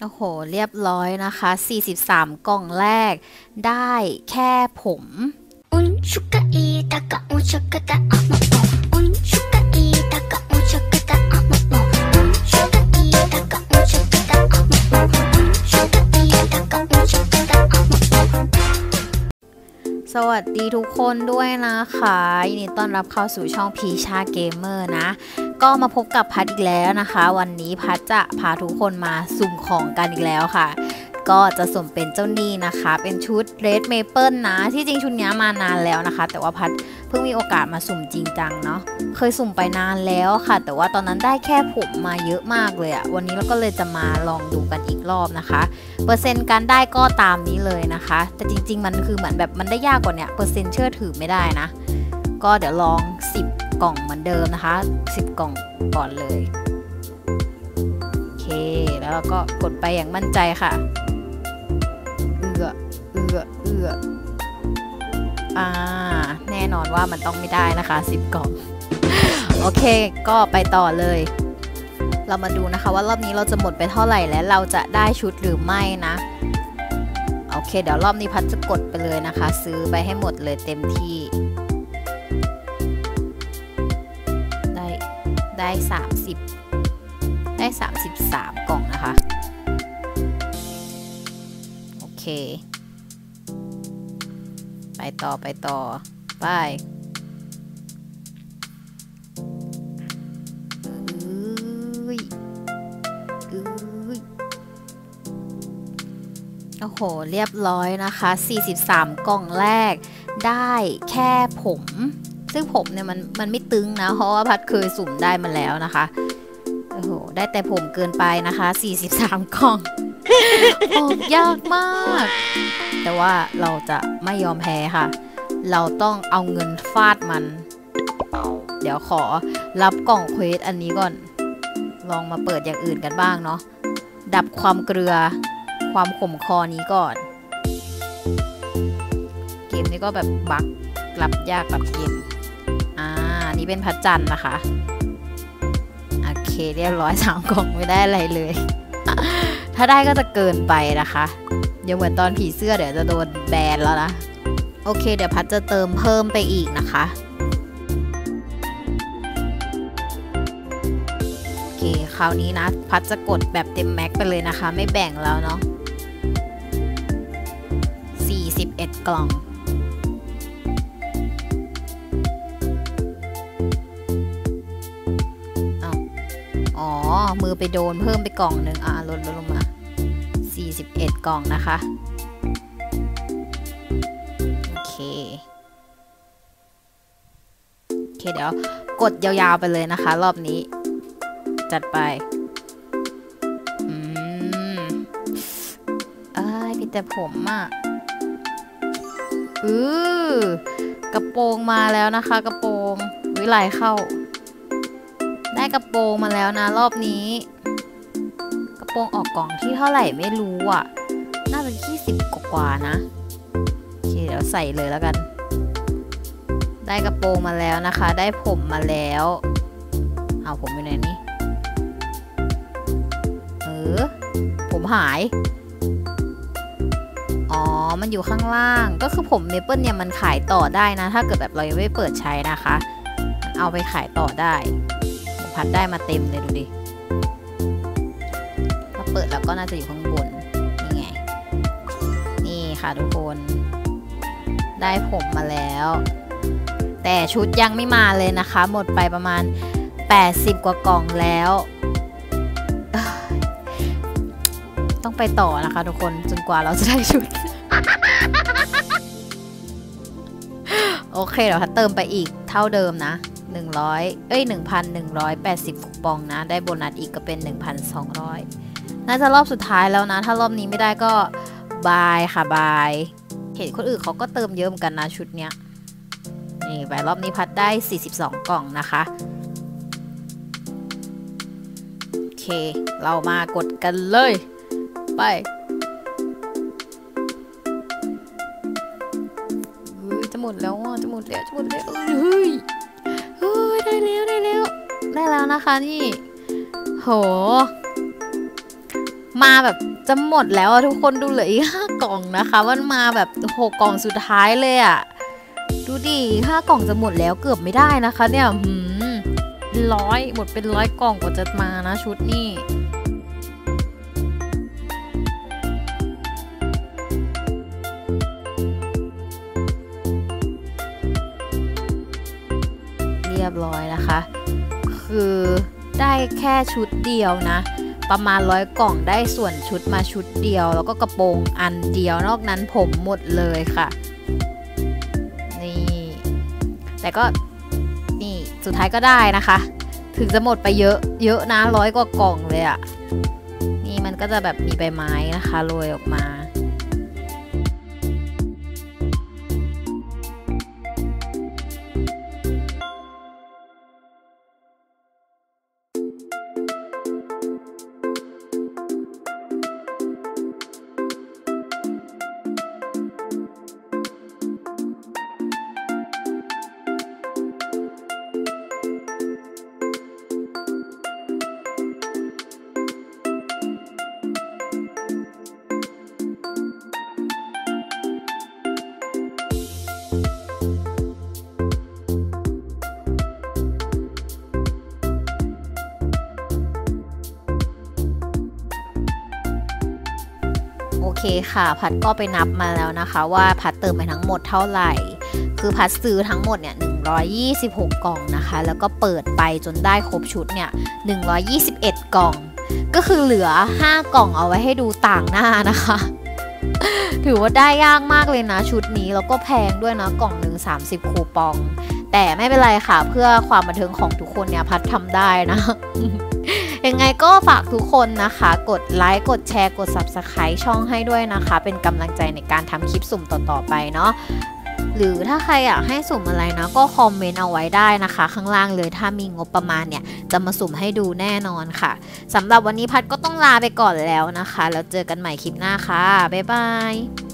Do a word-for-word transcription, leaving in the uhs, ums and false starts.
โอ้โหเรียบร้อยนะคะสี่สิบสามกล่องแรกได้แค่ผมสวัสดีทุกคนด้วยนะคะยินดีต้อนรับเข้าสู่ช่องพีชาเกมเมอร์นะก็มาพบกับพัดอีกแล้วนะคะวันนี้พัดจะพาทุกคนมาสุ่มของกันอีกแล้วค่ะก็จะสุ่มเป็นเจ้านี่นะคะเป็นชุด Red Maple นะที่จริงชุดนี้มานานแล้วนะคะแต่ว่าพัดเพิ่งมีโอกาสมาสุ่มจริงจังเนาะเคยสุ่มไปนานแล้วค่ะแต่ว่าตอนนั้นได้แค่ผมมาเยอะมากเลยอะวันนี้เราก็เลยจะมาลองดูกันอีกรอบนะคะเปอร์เซ็นต์การได้ก็ตามนี้เลยนะคะแต่จริงๆมันคือเหมือนแบบมันได้ยากกว่าเนี้ยเปอร์เซ็นต์เชื่อถือไม่ได้นะก็เดี๋ยวลองสิบกล่องเหมือนเดิมนะคะสิบกล่องก่อนเลยโอเคแล้วเราก็กดไปอย่างมั่นใจค่ะเอือเอือเอืออ่าแน่นอนว่ามันต้องไม่ได้นะคะสิบกล่องโอเคก็ไปต่อเลยเรามาดูนะคะว่ารอบนี้เราจะหมดไปเท่าไหร่และเราจะได้ชุดหรือไม่นะโอเคเดี๋ยวรอบนี้พัดจะกดไปเลยนะคะซื้อไปให้หมดเลยเต็มที่ได้ได้สามสิบได้สามสิบสามกล่องนะคะโอเคไปต่อไปต่อไปโอ้โหเรียบร้อยนะคะสี่สิบสามกล่องแรกได้แค่ผมซึ่งผมเนี่ยมันมันไม่ตึงนะเพราะว่าพัดเคยสุ่มได้มาแล้วนะคะโอ้โหได้แต่ผมเกินไปนะคะสี่สิบสามกล่องออกยากมากแต่ว่าเราจะไม่ยอมแพ้ค่ะเราต้องเอาเงินฟาดมันเดี๋ยวขอรับกล่องเควสอันนี้ก่อนลองมาเปิดอย่างอื่นกันบ้างเนาะดับความเกลือความขมคอนี้ก่อนเกมนี้ก็แบบบั๊กรับยากรับเย็นอ่านี่เป็นพระจันทร์นะคะโอเคเรียบร้อยสามกล่องไม่ได้อะไรเลยถ้าได้ก็จะเกินไปนะคะเดี๋ยวเหมือนตอนผีเสื้อเดี๋ยวจะโดนแบนแล้วนะโอเคเดี๋ยวพัดจะเติมเพิ่มไปอีกนะคะโอเคคราวนี้นะพัดจะกดแบบเต็มแม็กไปเลยนะคะไม่แบ่งแล้วเนาะสี่สิบเอ็ดกล่องอ๋อมือไปโดนเพิ่มไปกล่องหนึ่งอ่ะลดลดลงมาสี่สิบเอ็ดกล่องนะคะโอเคโอเคเดี๋ยวกดยาวๆไปเลยนะคะรอบนี้จัดไปอืมเอ้ยพี่แต่ผมอ่ะอือกระโปรงมาแล้วนะคะกระโปรงวิไลเข้าได้กระโปรงมาแล้วนะรอบนี้กระโปรงออกกล่องที่เท่าไหร่ไม่รู้อ่ะน่าจะยี่สิบกว่านะโอเคเดี๋ยวใส่เลยแล้วกันได้กระโปรงมาแล้วนะคะได้ผมมาแล้วเอาผมอยู่ไหนนี่เออผมหายอ๋อมันอยู่ข้างล่างก็คือผมเมเปิลเนี่ยมันขายต่อได้นะถ้าเกิดแบบเรายังไม่เปิดใช้นะคะมันเอาไปขายต่อได้ผมพัดได้มาเต็มเลยดูดิถ้าเปิดแล้วก็น่าจะอยู่ข้างบนนี่ไงนี่ค่ะทุกคนได้ผมมาแล้วแต่ชุดยังไม่มาเลยนะคะหมดไปประมาณแปดสิบกว่ากล่องแล้วต้องไปต่อนะคะทุกคนจนกว่าเราจะได้ชุด โอเคเดี๋ยวพัดเติมไปอีกเท่าเดิมนะหนึ่งร้อยเอ้ย หนึ่งพันหนึ่งร้อยแปดสิบ คูปองนะได้โบนัสอีกก็เป็น หนึ่งพันสองร้อย น่าจะรอบสุดท้ายแล้วนะถ้ารอบนี้ไม่ได้ก็บายค่ะบายเห็นคนอื่นเขาก็เติมเยอะเหมือนกันนะชุดเนี้ยนี่ไปรอบนี้พัดได้สี่สิบสองกล่องนะคะโอเคเรามากดกันเลยไปจะหมดแล้วอ่ะจะหมดแล้วจะหมดแล้วเฮ้ยเฮ้ยได้แล้วได้แล้วได้แล้วนะคะนี่โหมาแบบจะหมดแล้วทุกคนดูเหลืออีกห้ากล่องนะคะมันมาแบบหกกล่องสุดท้ายเลยอะดูดิห้ากล่องจะหมดแล้วเกือบไม่ได้นะคะเนี่ยหืมร้อยหมดเป็นร้อยกล่องกว่าจะมานะชุดนี้เรียบร้อยนะคะคือได้แค่ชุดเดียวนะประมาณร้อยกล่องได้ส่วนชุดมาชุดเดียวแล้วก็กระโปรงอันเดียวนอกนั้นผมหมดเลยค่ะนี่แต่ก็นี่สุดท้ายก็ได้นะคะถึงจะหมดไปเยอะเยอะนะร้อยกว่ากล่องเลยอะนี่มันก็จะแบบมีใบไม้นะคะโรยออกมาโอเคค่ะพัดก็ไปนับมาแล้วนะคะว่าพัดเติมไปทั้งหมดเท่าไหร่คือพัดซื้อทั้งหมดเนี่ยหนึ่งร้อยยี่สิบหกกล่องนะคะแล้วก็เปิดไปจนได้ครบชุดเนี่ยหนึ่งร้อยยี่สิบเอ็ดกล่องก็คือเหลือห้ากล่องเอาไว้ให้ดูต่างหน้านะคะถือว่าได้ยากมากเลยนะชุดนี้แล้วก็แพงด้วยนะกล่องหนึ่งสามสิบคูปองแต่ไม่เป็นไรค่ะเพื่อความบันเทิงของทุกคนเนี่ยพัดทำได้นะยังไงก็ฝากทุกคนนะคะกดไลค์กดแชร์กด ซับสไครบ์ ช่องให้ด้วยนะคะเป็นกำลังใจในการทำคลิปสุ่มต่อๆไปเนาะหรือถ้าใครอยากให้สุ่มอะไรนะก็คอมเมนต์เอาไว้ได้นะคะข้างล่างเลยถ้ามีงบประมาณเนี่ยจะมาสุ่มให้ดูแน่นอนค่ะสำหรับวันนี้พัดก็ต้องลาไปก่อนแล้วนะคะแล้วเจอกันใหม่คลิปหน้าค่ะบ๊ายบาย